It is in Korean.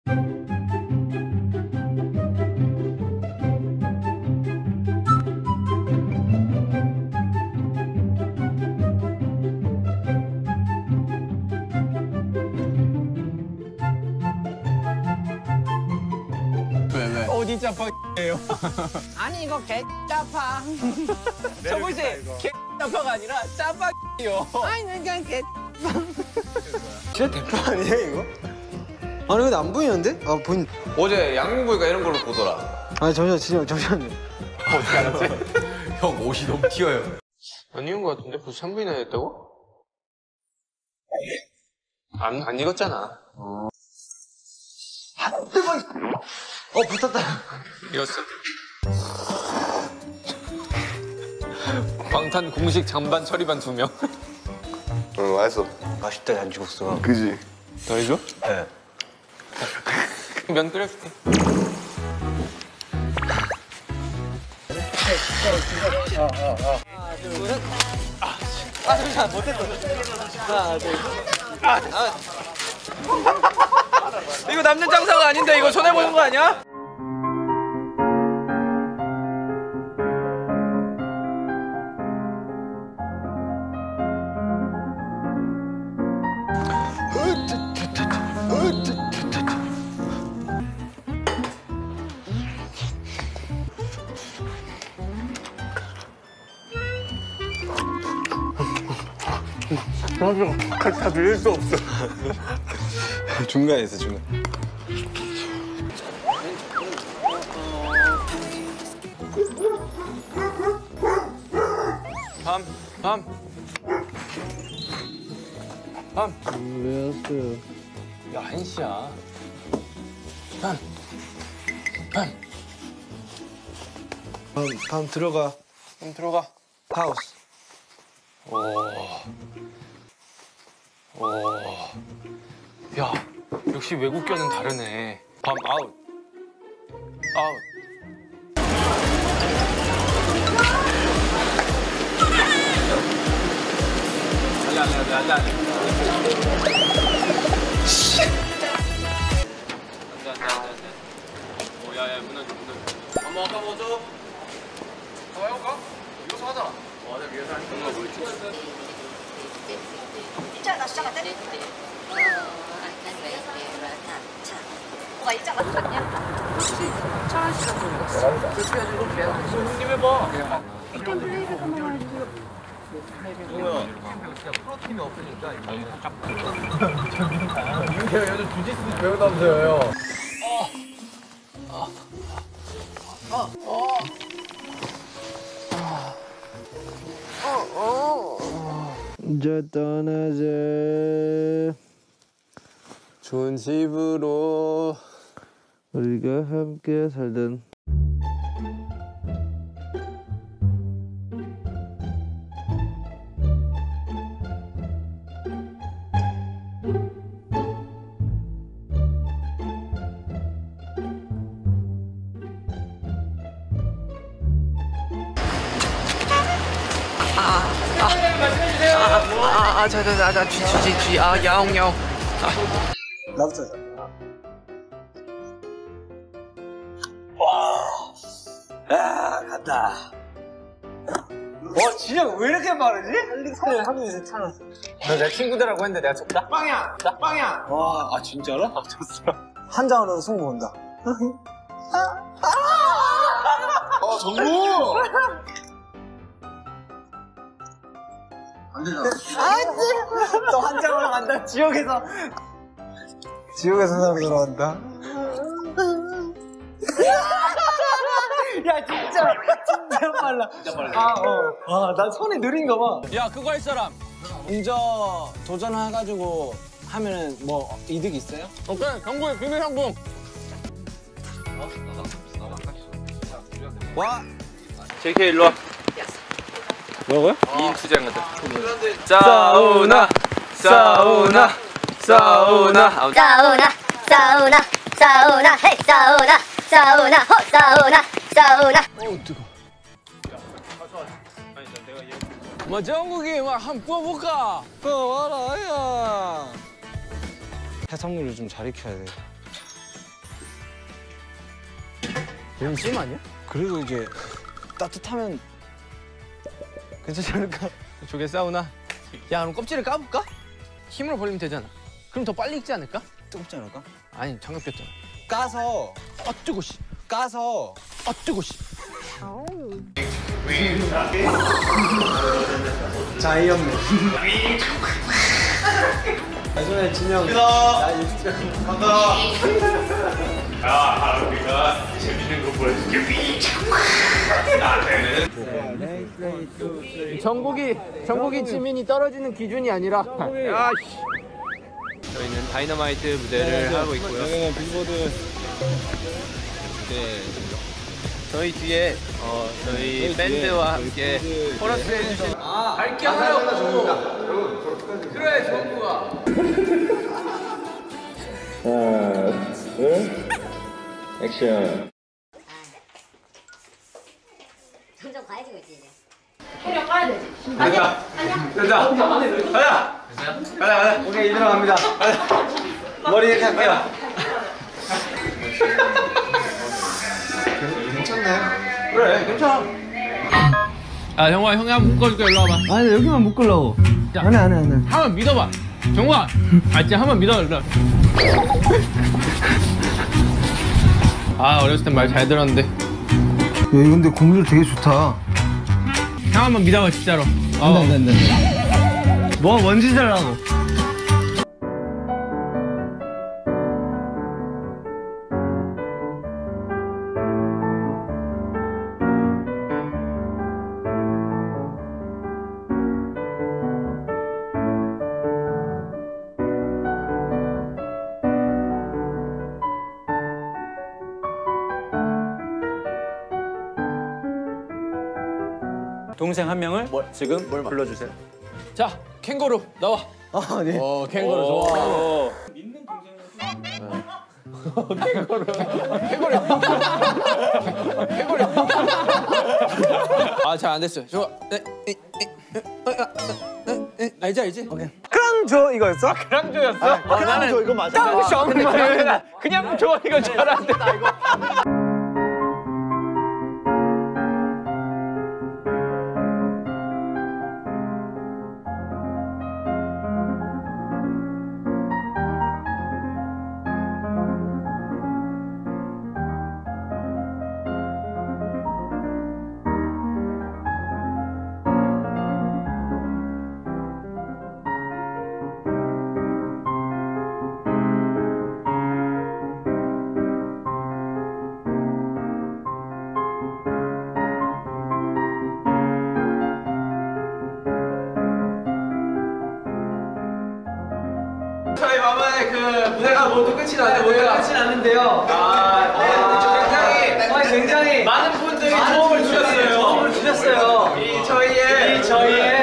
어디 짜파게요? 아니 이거 개 짜파. 저것이 개 짜파가 아니라 짜파게요. 아니 그냥 개. 진짜 대파 아니에요 이거? 아니 근데 안 보이는데? 아 보인. 어제 양궁 보니까 이런 걸로 보더라. 아니 잠시만요. 어떻게 알았지? 형 옷이 너무 튀어요. 아니온 것 같은데? 벌써 3분이나 됐다고? 안 익었잖아. 붙었다. 익었어. 방탄 공식 장반 처리반 2명. 응, 맛있어. 맛있다 잔치국수가. 그지? 더 해줘? 네. 면 끓여줄게. 잠시만 못했어. 하나 둘 이거 남는 장사가 아닌데 이거 손해 보는 거 아니야? 다 빌릴 수 없어. 중간에 있어 중간. 밤. 왜 왔어요? 야, 1시야. 밤 들어가. 그럼 들어가. 하우스. 야, 역시 외국견은 다르네. 밤 아웃. 아웃. 안 돼. 야야, 무너져. 한번 아까 뭐죠? 더 해볼까? 이거 하잖아. 맞아, 위에서 하니까 뭔가 보이지? 있잖아, 시작할 때. 뭐가 있잖아, 좋냐? 형님 해봐. 요즘 주짓수 배우다면서요. 이제 떠나자. 좋은 집으로. 우리가 함께 살던. 야옹야옹. 나부터. 와, 간다. 진영 왜 이렇게 빠르지? 하루 이틀 차는. 너 내 친구들하고 했는데 내가 졌다? 빵야! 빵야! 와, 진짜로? 졌어. 한 장으로 승부 본다. 정부! 안 되잖아. 또 한 장으로 간다. 지옥에서 사람 돌아온다. 야, 진짜 빨라. 난 손이 느린가 봐. 야, 그거 할 사람. 먼저 도전해가지고 하면은 뭐 이득 있어요? 오케이, 경고에 비밀 항공. 와. JK 일로 와. 뭐라고요? 2인 투쟁하자. 사우나. 헤이, 사우나, 호, 사우나. 뜨거. 뭐 정국이 막 한번 뽑아볼까? 와라, 야. 해산물을 좀 잘 익혀야 돼. 그냥 찜 아니야? 그리고 이제 따뜻하면 괜찮지 않을까? 조개 사우나. 야, 그럼 껍질을 까볼까? 힘으로 벌리면 되잖아. 그럼 더 빨리 익지 않을까? 뜨겁지 않을까? 아니, 장갑 꼈잖아. 까서 아, 뜨거 씨. 까서 아, 뜨거 씨. 자이언맨. 나중에 진영. 나 유튜브 간다. 야, 하루비가 재밌는 거 보여줄게. 나한테는 정국이 지민이 떨어지는 기준이 아니라. 야, 씨. 저희는 다이너마이트 무대를 하고 있고요. 여기는 빅보드. 네. 저희 뒤에 저희 밴드와 함께 코러스 해주신 밝게 하라고. 그래, 정국아. 액션. 점점 과해지고 있지 이제. 됐다. 가자. 오케이, 이대로 갑니다. 머리 이렇게 할게요. 괜찮네. 그래, 괜찮아. 아, 정국아, 형이 한번 묶어줄게. 일로 와봐. 아니, 여기만 묶으려고. 자. 안 해. 한번 믿어봐. 정국아. 아, 진짜 한번 믿어. 일로. 아, 어렸을 땐 말 잘 들었는데. 야, 근데 고무줄 되게 좋다. 형 한번 믿어봐, 진짜로. 안 돼. 뭐, 뭔지 잘하고. 동생 한 명을 지금 불러주세요. 자, 캥거루 나와. 아, 네. 캥거루 좋아. 캥거루. 아, 잘 안 됐어요. 저, 알지. 오케이. 크랑조 이거였어? 크랑조였어? 크랑조 이거 맞아. 그냥 좋아 이거 줄 알았는데. 저희 마마의 그 무대가 모두 끝이 났는데요. 굉장히 많은 분들이 도움을 주셨어요. 이 저희의